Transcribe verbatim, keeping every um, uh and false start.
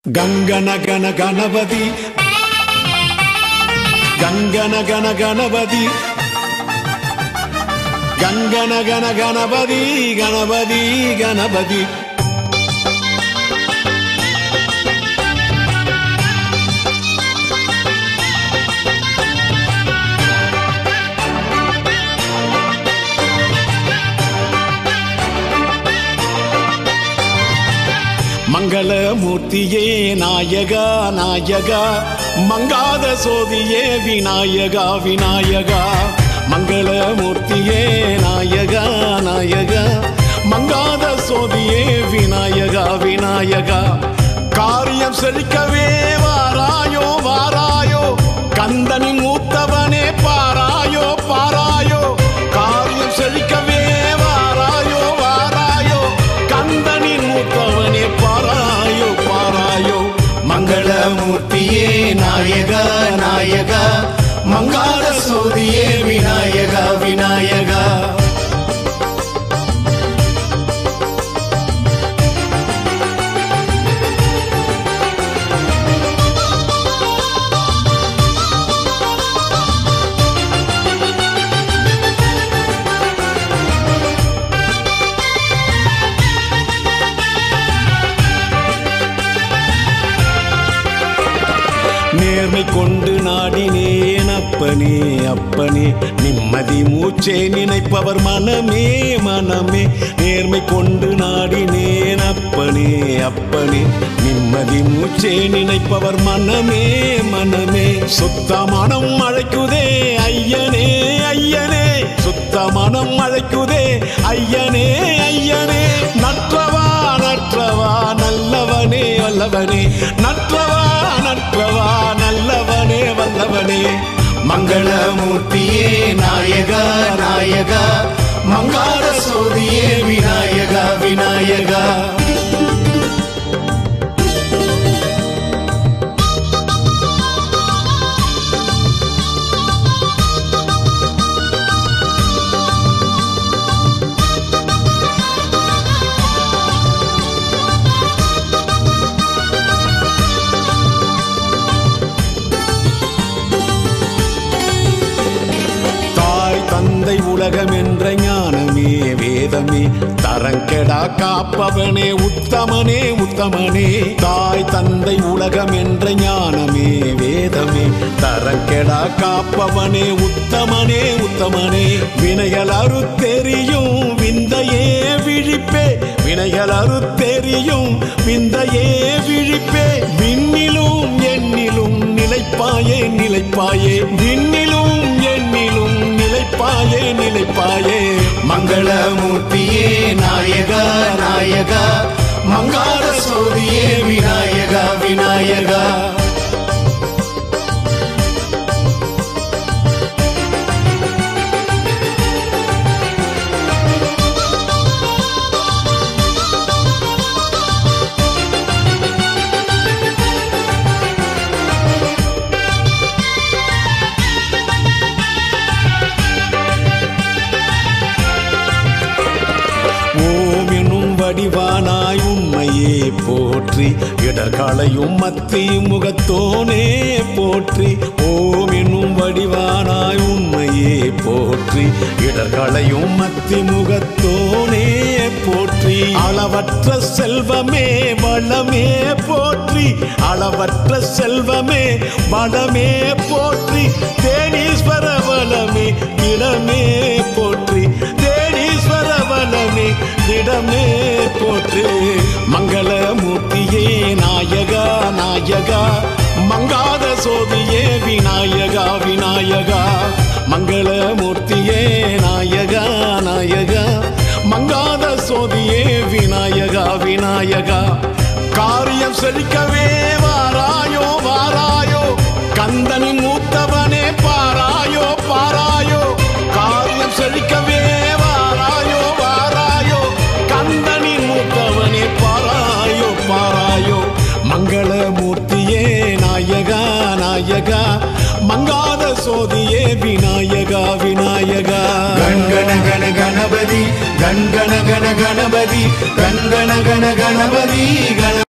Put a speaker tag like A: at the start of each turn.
A: गंगन गण गणपति गंगन गण गणपति गंगन गण गणपति गणपति गणपति मंगल मूर्तिये नायगा नायगा मंगाद सोदिये विनायगा विनायगा मंगल मूर्तिये नायगा नायगा मंगाद सोदिये विनायगा विनायगा कार्यम सेलिक्कवे वारायो वारायो कंदनि मूत्तवने पारायो पारायो कार्यम सेलिक्कवे वारायो वारायो कंदनि मूत्तवने पारायो पारायो मंगल मूर्तिये नायगा नायगा मंगल सोदिये विनायगा विनायगा நேர்மை கொண்டு நாடினேன் அப்பனே அப்பனே நிம்மதி மூச்சே நினைப்பவர் மனமே மனமே நேர்மை கொண்டு நாடினேன் அப்பனே அப்பனே நிம்மதி மூச்சே நினைப்பவர் மனமே மனமே சுத்த மனம் அழைக்குதே ஐயனே ஐயனே சுத்த மனம் அழைக்குதே ஐயனே ஐயனே நற்றவா நற்றவா நல்லவனே வல்லவனே நற்றவா நற்றவா நல்லவனே வல்லவனே मंगल मूर्तिये नायगा नायगा मंगल सोदिये विनायगा विनायगा தந்தை உலகம் என்ற ஞானமே வேதமே தரங்கெடா காப்பவனே உத்தமனே உத்தமனே தாய் தந்தை உலகம் என்ற ஞானமே வேதமே தரங்கெடா காப்பவனே உத்தமனே உத்தமனே வினைகள் அறுத்தெறியும் விந்தையே விழிப்பே வினைகள் அறுத்தெறியும் விந்தையே விழிப்பே விண்ணிலும் எண்ணிலும் நிலைப்பாயே நிலைப்பாயே விண்ணிலும் எண்ணிலும் நிலைப்பாயே நிலைப்பாயே मंगल मूर्तिये नायगा नायगा मंगल सोदिये विनायगा विनायगा வடிவானாய் உம்மையே போற்றி இடர்களையும் மத்தி முகத்தோனே போற்றி ஓம் என்னும் வடிவானாய் உம்மையே போற்றி இடர்களையும் மத்தி முகத்தோனே போற்றி அளவற்ற செல்வமே வளமே போற்றி அளவற்ற செல்வமே வளமே போற்றி தேனீஸ்வர வளமே இடமே போற்றி தேனீஸ்வர வளமே இடமே போற்று मंगल मूर्तिये नायगा नायगा मंगाद सोदिये विनायगा विनायगा मंगल मूर्तिये नायगा नायगा मंगाद सोदिये विनायगा विनायगा कार्यम सेलिक्कवे वारायो वारायो कंदनि मूत्तवने पारायो पारायो कार्यम सेलिक्कवे वारायो वारायो कंदनि मूत्तवने पारायो पारायो मंगल मूर्तिये नायगा नायगा मंगाद सोदिये विनायगा विनायगा गण गण गणपति गण गण गण गणपति गण गण गण गणपति गण